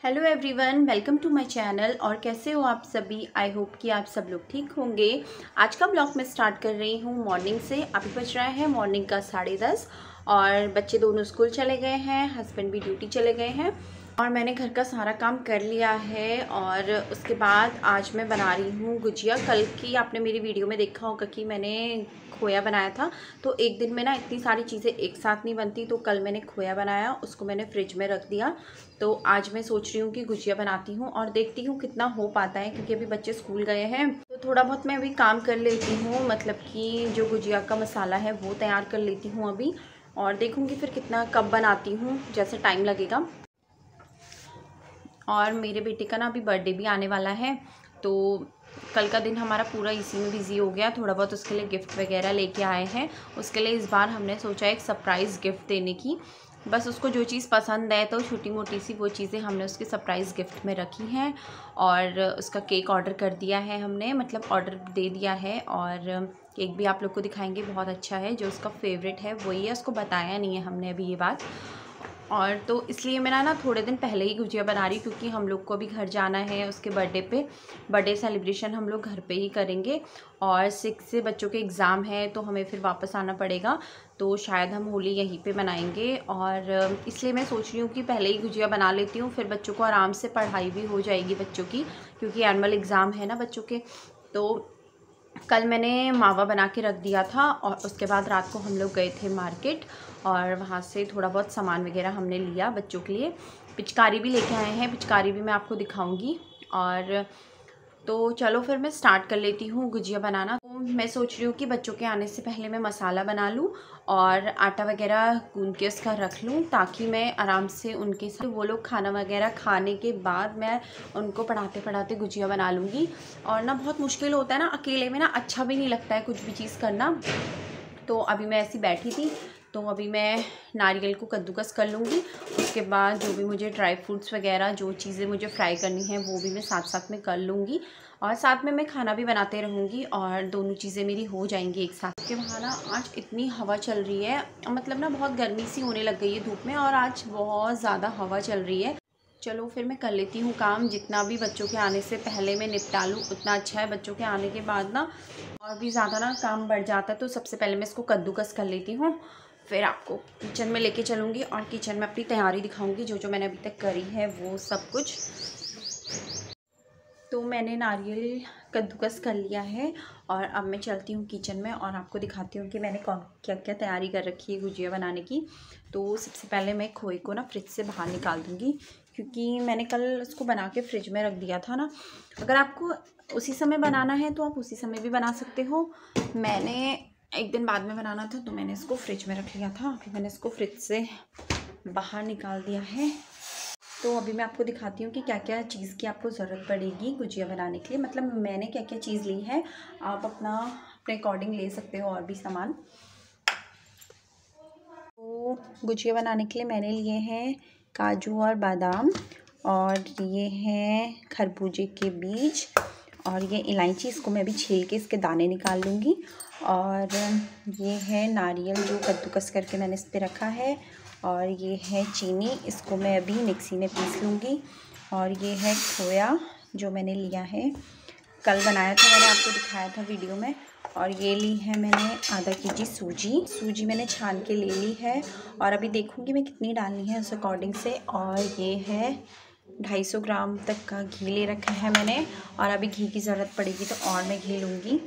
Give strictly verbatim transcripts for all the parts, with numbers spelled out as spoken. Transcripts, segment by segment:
Hello everyone, welcome to my channel. और कैसे हो आप सभी? आई होप कि आप सब लोग ठीक होंगे। आज का ब्लॉग मैं स्टार्ट कर रही हूँ मॉर्निंग से। अभी बज रहा है मॉर्निंग का साढ़े दस और बच्चे दोनों स्कूल चले गए हैं, हस्बैंड भी ड्यूटी चले गए हैं और मैंने घर का सारा काम कर लिया है। और उसके बाद आज मैं बना रही हूँ गुजिया। कल की आपने मेरी वीडियो में देखा होगा कि मैंने खोया बनाया था, तो एक दिन में ना इतनी सारी चीज़ें एक साथ नहीं बनती, तो कल मैंने खोया बनाया, उसको मैंने फ्रिज में रख दिया। तो आज मैं सोच रही हूँ कि गुजिया बनाती हूँ और देखती हूँ कितना हो पाता है, क्योंकि अभी बच्चे स्कूल गए हैं तो थोड़ा बहुत मैं अभी काम कर लेती हूँ, मतलब कि जो गुजिया का मसाला है वो तैयार कर लेती हूँ अभी, और देखूँगी फिर कितना कब बनाती हूँ, जैसे टाइम लगेगा। और मेरे बेटे का ना अभी बर्थडे भी आने वाला है, तो कल का दिन हमारा पूरा इसी में बिज़ी हो गया। थोड़ा बहुत उसके लिए गिफ्ट वगैरह लेके आए हैं। उसके लिए इस बार हमने सोचा एक सरप्राइज़ गिफ्ट देने की। बस उसको जो चीज़ पसंद है तो छोटी मोटी सी वो चीज़ें हमने उसके सरप्राइज़ गिफ्ट में रखी हैं। और उसका केक ऑर्डर कर दिया है हमने, मतलब ऑर्डर दे दिया है। और केक भी आप लोग को दिखाएंगे, बहुत अच्छा है। जो उसका फेवरेट है वही है, उसको बताया नहीं है हमने अभी ये बात। और तो इसलिए मेरा ना थोड़े दिन पहले ही गुजिया बना रही, क्योंकि हम लोग को अभी घर जाना है उसके बर्थडे पे। बर्थडे सेलिब्रेशन हम लोग घर पे ही करेंगे और सिक्स से बच्चों के एग्ज़ाम है, तो हमें फिर वापस आना पड़ेगा, तो शायद हम होली यहीं पे मनाएंगे। और इसलिए मैं सोच रही हूँ कि पहले ही गुजिया बना लेती हूँ, फिर बच्चों को आराम से पढ़ाई भी हो जाएगी बच्चों की, क्योंकि एनुअल एग्ज़ाम है ना बच्चों के। तो कल मैंने मावा बना के रख दिया था और उसके बाद रात को हम लोग गए थे मार्केट और वहाँ से थोड़ा बहुत सामान वगैरह हमने लिया बच्चों के लिए। पिचकारी भी लेके आए हैं, पिचकारी भी मैं आपको दिखाऊंगी। और तो चलो फिर मैं स्टार्ट कर लेती हूँ गुजिया बनाना। तो मैं सोच रही हूँ कि बच्चों के आने से पहले मैं मसाला बना लूँ और आटा वगैरह गूंद के उसका रख लूँ, ताकि मैं आराम से उनके साथ, वो लोग खाना वगैरह खाने के बाद मैं उनको पढ़ाते पढ़ाते गुजिया बना लूँगी। और ना बहुत मुश्किल होता है ना, अकेले में ना अच्छा भी नहीं लगता है कुछ भी चीज़ करना। तो अभी मैं ऐसी बैठी थी, तो अभी मैं नारियल को कद्दूकस कर लूँगी। उसके बाद जो भी मुझे ड्राई फ्रूट्स वगैरह जो चीज़ें मुझे फ्राई करनी है वो भी मैं साथ साथ में कर लूँगी, और साथ में मैं खाना भी बनाते रहूँगी और दोनों चीज़ें मेरी हो जाएंगी एक साथ। के वहाँ ना आज इतनी हवा चल रही है, मतलब ना बहुत गर्मी सी होने लग गई है धूप में, और आज बहुत ज़्यादा हवा चल रही है। चलो फिर मैं कर लेती हूँ काम, जितना भी बच्चों के आने से पहले मैं निपटा लूँ उतना अच्छा है। बच्चों के आने के बाद ना और भी ज़्यादा ना काम बढ़ जाता है, तो सबसे पहले मैं इसको कद्दूकस कर लेती हूँ, फिर आपको किचन में लेके चलूँगी और किचन में अपनी तैयारी दिखाऊँगी, जो जो मैंने अभी तक करी है वो सब कुछ। तो मैंने नारियल कद्दूकस कर लिया है और अब मैं चलती हूँ किचन में और आपको दिखाती हूँ कि मैंने कौन क्या क्या तैयारी कर रखी है गुजिया बनाने की। तो सबसे पहले मैं खोए को ना फ्रिज से बाहर निकाल दूँगी, क्योंकि मैंने कल उसको बना के फ्रिज में रख दिया था ना। अगर आपको उसी समय बनाना है तो आप उसी समय भी बना सकते हो। मैंने एक दिन बाद में बनाना था तो मैंने इसको फ्रिज में रख लिया था। अभी मैंने इसको फ्रिज से बाहर निकाल दिया है। तो अभी मैं आपको दिखाती हूँ कि क्या क्या चीज़ की आपको ज़रूरत पड़ेगी गुजिया बनाने के लिए, मतलब मैंने क्या क्या चीज़ ली है। आप अपना अपने अकॉर्डिंग ले सकते हो और भी सामान। तो गुजिया बनाने के लिए मैंने लिए हैं काजू और बादाम, और ये हैं खरबूजे के बीज, और ये इलायची, इसको मैं अभी छील के इसके दाने निकाल लूँगी। और ये है नारियल जो कद्दूकस करके मैंने इस पर रखा है, और ये है चीनी, इसको मैं अभी मिक्सी में पीस लूँगी। और ये है खोया जो मैंने लिया है, कल बनाया था, मैंने आपको दिखाया था वीडियो में। और ये ली है मैंने आधा केजी सूजी सूजी मैंने छान के ले ली है, और अभी देखूँगी मैं कितनी डालनी है उस अकॉर्डिंग से। और ये है ढाई सौ ग्राम तक का घी ले रखा है मैंने, और अभी घी की ज़रूरत पड़ेगी तो और मैं घी लूँगी।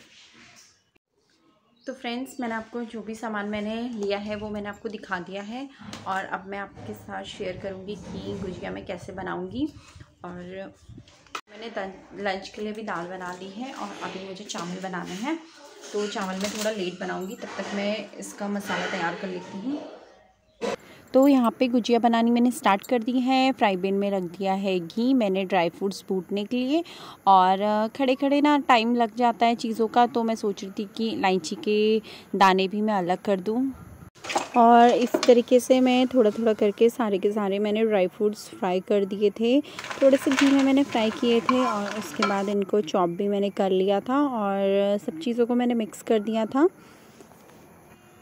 तो फ्रेंड्स, मैंने आपको जो भी सामान मैंने लिया है वो मैंने आपको दिखा दिया है, और अब मैं आपके साथ शेयर करूँगी कि गुजिया मैं कैसे बनाऊँगी। और मैंने लंच के लिए भी दाल बना ली है और अभी मुझे चावल बनाने हैं, तो चावल मैं थोड़ा लेट बनाऊँगी, तब तक मैं इसका मसाला तैयार कर लेती हूँ। तो यहाँ पे गुजिया बनानी मैंने स्टार्ट कर दी है। फ्राई पैन में रख दिया है घी, मैंने ड्राई फ्रूट्स फूटने के लिए, और खड़े खड़े ना टाइम लग जाता है चीज़ों का, तो मैं सोच रही थी कि इलायची के दाने भी मैं अलग कर दूँ। और इस तरीके से मैं थोड़ा थोड़ा करके सारे के सारे मैंने ड्राई फ्रूट्स फ्राई कर दिए थे, थोड़े से घी में मैंने फ्राई किए थे, और उसके बाद इनको चॉप भी मैंने कर लिया था और सब चीज़ों को मैंने मिक्स कर दिया था।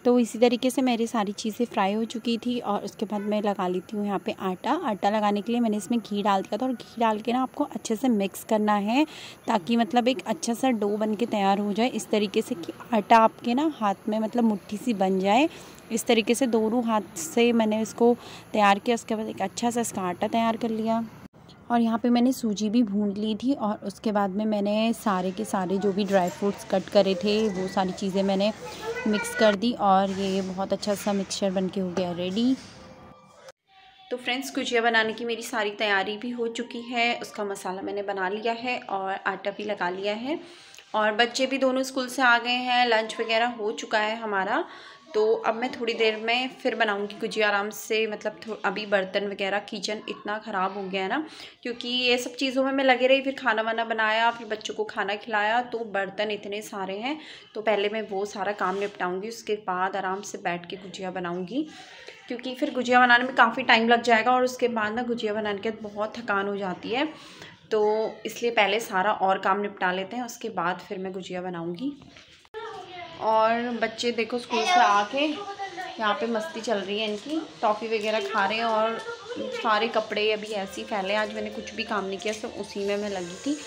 तो इसी तरीके से मेरी सारी चीज़ें फ्राई हो चुकी थी और उसके बाद मैं लगा लेती हूँ यहाँ पे आटा। आटा लगाने के लिए मैंने इसमें घी डाल दिया था और घी डाल के ना आपको अच्छे से मिक्स करना है ताकि मतलब एक अच्छा सा डो बन के तैयार हो जाए। इस तरीके से कि आटा आपके ना हाथ में मतलब मुट्ठी सी बन जाए। इस तरीके से दोनों हाथ से मैंने इसको तैयार किया। उसके बाद एक अच्छा सा इसका आटा तैयार कर लिया और यहाँ पे मैंने सूजी भी भून ली थी और उसके बाद में मैंने सारे के सारे जो भी ड्राई फ्रूट्स कट करे थे वो सारी चीज़ें मैंने मिक्स कर दी और ये बहुत अच्छा सा मिक्सचर बन के हो गया रेडी। तो फ्रेंड्स, गुजिया बनाने की मेरी सारी तैयारी भी हो चुकी है। उसका मसाला मैंने बना लिया है और आटा भी लगा लिया है और बच्चे भी दोनों स्कूल से आ गए हैं। लंच वगैरह हो चुका है हमारा। तो अब मैं थोड़ी देर में फिर बनाऊंगी गुजिया आराम से। मतलब अभी बर्तन वगैरह किचन इतना ख़राब हो गया है ना, क्योंकि ये सब चीज़ों में मैं लगे रही। फिर खाना वाना बनाया, फिर बच्चों को खाना खिलाया, तो बर्तन इतने सारे हैं। तो पहले मैं वो सारा काम निपटाऊंगी, उसके बाद आराम से बैठ के गुजिया बनाऊंगी, क्योंकि फिर गुजिया बनाने में काफ़ी टाइम लग जाएगा और उसके बाद ना गुजिया बनाने के बाद बहुत थकान हो जाती है। तो इसलिए पहले सारा और काम निपटा लेते हैं, उसके बाद फिर मैं गुजिया बनाऊंगी। और बच्चे देखो स्कूल से आके यहाँ पे मस्ती चल रही है इनकी, टॉफ़ी वगैरह खा रहे हैं और सारे कपड़े अभी ऐसे ही फैले। आज मैंने कुछ भी काम नहीं किया, सब उसी में मैं लगी थी।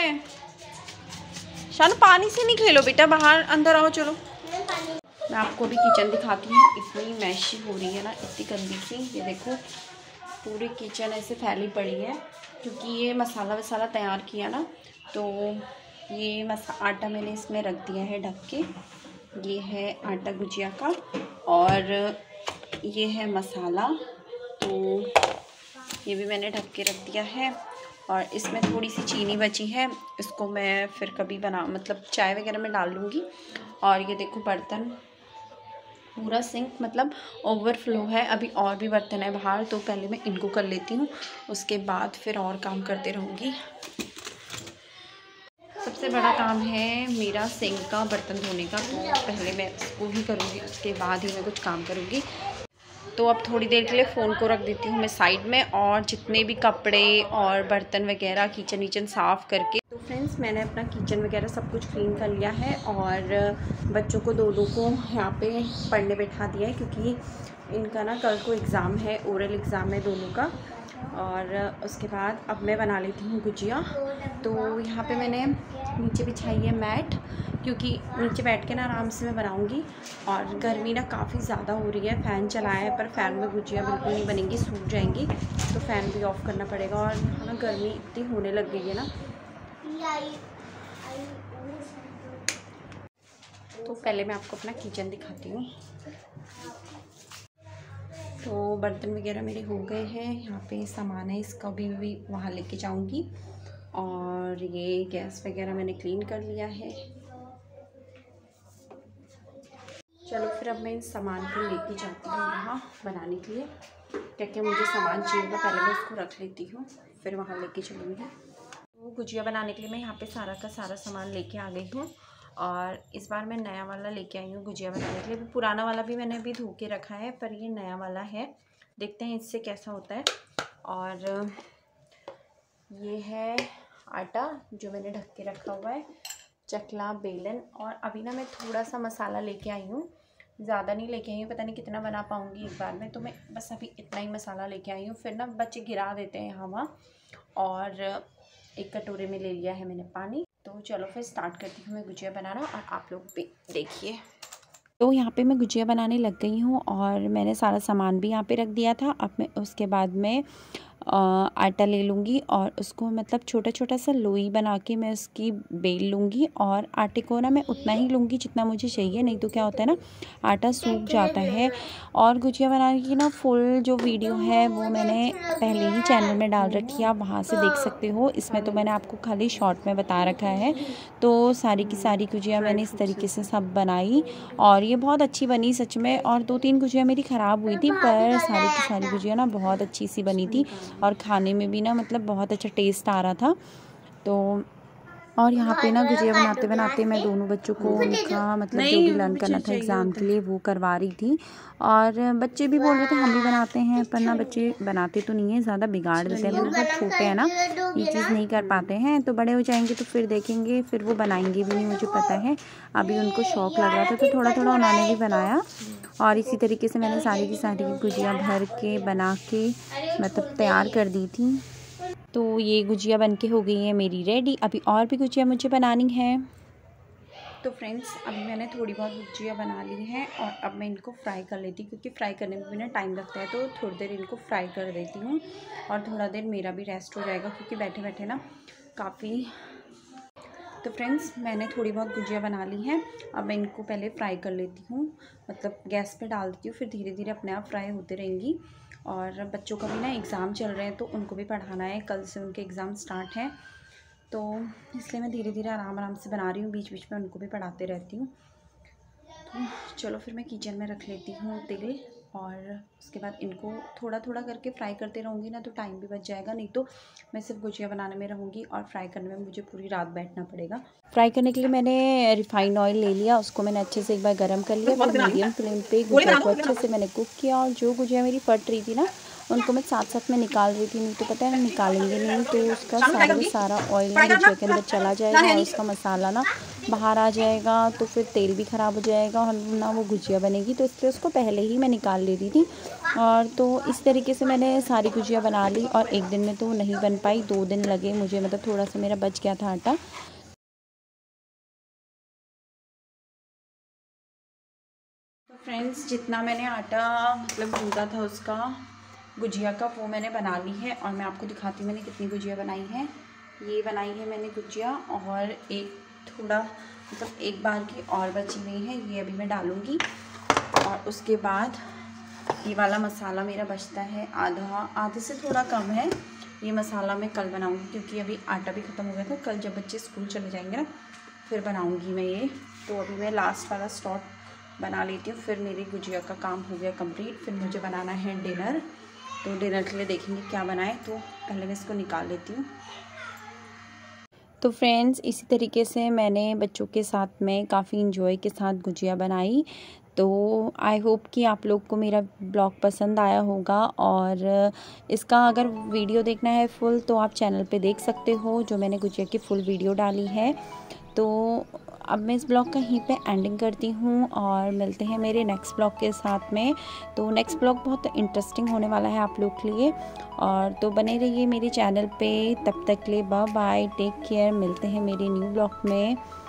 शान, पानी से नहीं खेलो बेटा, बाहर अंदर आओ। चलो मैं आपको भी किचन दिखाती हूँ। इतनी मैशी हो रही है ना, इतनी गंदी सी। ये देखो पूरी किचन ऐसे फैली पड़ी है, क्योंकि ये मसाला वसाला तैयार किया ना। तो ये मसा आटा मैंने इसमें रख दिया है ढक के। ये है आटा गुजिया का और ये है मसाला, तो ये भी मैंने ढक के रख दिया है। और इसमें थोड़ी सी चीनी बची है, इसको मैं फिर कभी बना मतलब चाय वगैरह में डाल लूँगी। और ये देखो बर्तन पूरा सिंक मतलब ओवरफ्लो है। अभी और भी बर्तन है बाहर, तो पहले मैं इनको कर लेती हूँ, उसके बाद फिर और काम करते रहूँगी। सबसे बड़ा काम है मेरा सिंक का बर्तन धोने का, तो पहले मैं इसको ही करूँगी, उसके बाद ही मैं कुछ काम करूँगी। तो अब थोड़ी देर के लिए फ़ोन को रख देती हूँ मैं साइड में, और जितने भी कपड़े और बर्तन वगैरह किचन विचन साफ़ करके। तो फ्रेंड्स, मैंने अपना किचन वगैरह सब कुछ क्लीन कर लिया है और बच्चों को दोनों को यहाँ पे पढ़ने बैठा दिया है, क्योंकि इनका ना कल को एग्ज़ाम है, ओरल एग्ज़ाम है दोनों का। और उसके बाद अब मैं बना लेती हूँ गुजिया। तो यहाँ पे मैंने नीचे बिछाई है मैट, क्योंकि नीचे बैठ के ना आराम से मैं बनाऊँगी। और गर्मी ना काफ़ी ज़्यादा हो रही है, फ़ैन चलाया है पर फ़ैन में गुजिया बिल्कुल नहीं बनेंगी, सूख जाएंगी, तो फ़ैन भी ऑफ़ करना पड़ेगा। और यहाँ ना गर्मी इतनी होने लग गई है ना। तो पहले मैं आपको अपना किचन दिखाती हूँ। तो बर्तन वगैरह मेरे हो गए हैं, यहाँ पे सामान है, इसका भी भी वहाँ लेके जाऊँगी। और ये गैस वगैरह मैंने क्लीन कर लिया है। चलो फिर अब मैं इन सामान को लेके जाती हूँ वहाँ बनाने के लिए। क्या क्या मुझे सामान चाहिए होगा, पहले मैं उसको रख लेती हूँ, फिर वहाँ लेके चलूँगी। तो गुजिया बनाने के लिए मैं यहाँ पे सारा का सारा सामान लेके आ गई हूँ। और इस बार मैं नया वाला लेके आई हूँ गुजिया बनाने के लिए। पुराना वाला भी मैंने अभी धो के रखा है, पर ये नया वाला है, देखते हैं इससे कैसा होता है। और ये है आटा जो मैंने ढक के रखा हुआ है, चकला, बेलन। और अभी ना मैं थोड़ा सा मसाला लेके आई हूँ, ज़्यादा नहीं लेके आई हूँ, पता नहीं कितना बना पाऊँगी एक बार में, तो मैं बस अभी इतना ही मसाला लेके आई हूँ। फिर ना बच्चे गिरा देते हैं यहाँ वहाँ। और एक कटोरे में ले लिया है मैंने पानी। तो चलो फिर स्टार्ट करती हूँ मैं गुजिया बनाना, और आप लोग भी देखिए। तो यहाँ पे मैं गुजिया बनाने लग गई हूँ और मैंने सारा सामान भी यहाँ पे रख दिया था। अब मैं उसके बाद में आटा ले लूँगी और उसको मतलब छोटा छोटा सा लोई बना के मैं उसकी बेल लूँगी। और आटे को ना मैं उतना ही लूँगी जितना मुझे चाहिए, नहीं तो क्या होता है ना, आटा सूख जाता है। और गुजिया बनाने की ना फुल जो वीडियो है वो मैंने पहले ही चैनल में डाल रखी है, आप वहाँ से देख सकते हो। इसमें तो मैंने आपको खाली शॉर्ट में बता रखा है। तो सारी की सारी गुजिया मैंने इस तरीके से सब बनाई और ये बहुत अच्छी बनी सच में। और दो तीन गुजिया मेरी ख़राब हुई थी, पर सारी की सारी गुजिया ना बहुत अच्छी सी बनी थी और खाने में भी ना मतलब बहुत अच्छा टेस्ट आ रहा था। तो और यहाँ पे ना गुजिया बनाते बनाते मैं दोनों बच्चों को उनका मतलब जो भी लर्न करना था एग्ज़ाम के लिए वो करवा रही थी। और बच्चे भी बोल रहे थे हम भी बनाते हैं, पर ना बच्चे बनाते तो नहीं है, ज़्यादा बिगाड़ देते हैं, बहुत छोटे हैं ना, ये चीज़ नहीं कर पाते हैं। तो बड़े हो जाएंगे तो फिर देखेंगे, फिर वो बनाएंगे भी नहीं, मुझे पता है। अभी उनको शौक़ लग रहा था तो थोड़ा थोड़ा उन्होंने भी बनाया। और इसी तरीके से मैंने सारी की सारी गुजिया भर के बना के मतलब तैयार कर दी थी। तो ये गुजिया बनके हो गई है मेरी रेडी। अभी और भी गुजिया मुझे बनानी है। तो फ्रेंड्स अभी मैंने थोड़ी बहुत गुजिया बना ली है और अब मैं इनको फ्राई कर लेती हूँ, क्योंकि फ्राई करने में भी ना टाइम लगता है। तो थोड़ी देर इनको फ्राई कर देती हूँ और थोड़ा देर मेरा भी रेस्ट हो जाएगा, क्योंकि बैठे बैठे ना काफ़ी। तो फ्रेंड्स मैंने थोड़ी बहुत गुजिया बना ली है। अब मैं इनको पहले फ्राई कर लेती हूँ, मतलब गैस पे डाल देती हूँ, फिर धीरे धीरे अपने आप फ्राई होते रहेंगी। और बच्चों का भी ना एग्ज़ाम चल रहे हैं तो उनको भी पढ़ाना है, कल से उनके एग्ज़ाम स्टार्ट हैं, तो इसलिए मैं धीरे धीरे आराम आराम से बना रही हूँ, बीच बीच में उनको भी पढ़ाते रहती हूँ। तो चलो फिर मैं किचन में रख लेती हूँ तेल, और उसके बाद इनको थोड़ा थोड़ा करके फ्राई करते रहूँगी ना, तो टाइम भी बच जाएगा। नहीं तो मैं सिर्फ गुजिया बनाने में रहूँगी और फ्राई करने में मुझे पूरी रात बैठना पड़ेगा। फ्राई करने के लिए मैंने रिफाइंड ऑयल ले लिया, उसको मैंने अच्छे से एक बार गर्म कर लिया, फिर मीडियम फ्लेम पे गुजिया को अच्छे से मैंने कुक किया। और जो गुजिया मेरी फट रही थी ना, उनको मैं साथ साथ में निकाल रही थी। नहीं तो पता है हम निकालेंगे नहीं तो उसका सारा सारा ऑयल ना गुजिया के अंदर चला जाएगा और उसका मसाला ना बाहर आ जाएगा, तो फिर तेल भी ख़राब हो जाएगा और ना वो गुजिया बनेगी। तो इसलिए उसको पहले ही मैं निकाल ले रही थी। और तो इस तरीके से मैंने सारी गुजिया बना ली। और एक दिन में तो नहीं बन पाई, दो दिन लगे मुझे, मतलब थोड़ा सा मेरा बच गया था आटा। तो फ्रेंड्स जितना मैंने आटा मतलब गूंदा था उसका गुजिया का, वो मैंने बना ली है। और मैं आपको दिखाती हूँ मैंने कितनी गुजिया बनाई है। ये बनाई है मैंने गुजिया, और एक थोड़ा मतलब एक बार की और बची हुई है, ये अभी मैं डालूँगी। और उसके बाद ये वाला मसाला मेरा बचता है आधा, आधे से थोड़ा कम है। ये मसाला मैं कल बनाऊँगी, क्योंकि अभी आटा भी ख़त्म हो गया था। कल जब बच्चे स्कूल चले जाएंगे ना, फिर बनाऊँगी मैं ये। तो अभी मैं लास्ट वाला स्टॉक बना लेती हूँ, फिर मेरी गुजिया का काम हो गया कंप्लीट। फिर मुझे बनाना है डिनर, तो डिनर के लिए देखेंगे क्या बनाए। तो पहले मैं इसको निकाल लेती हूँ। तो फ्रेंड्स इसी तरीके से मैंने बच्चों के साथ में काफ़ी इंजॉय के साथ गुजिया बनाई। तो आई होप कि आप लोग को मेरा ब्लॉग पसंद आया होगा। और इसका अगर वीडियो देखना है फुल, तो आप चैनल पे देख सकते हो, जो मैंने गुजिया की फुल वीडियो डाली है। तो अब मैं इस ब्लॉग का यहीं पे एंडिंग करती हूँ और मिलते हैं मेरे नेक्स्ट ब्लॉग के साथ में। तो नेक्स्ट ब्लॉग बहुत इंटरेस्टिंग होने वाला है आप लोग के लिए, और तो बने रहिए मेरे चैनल पे। तब तक के लिए बाय बाय, टेक केयर, मिलते हैं मेरे न्यू ब्लॉग में।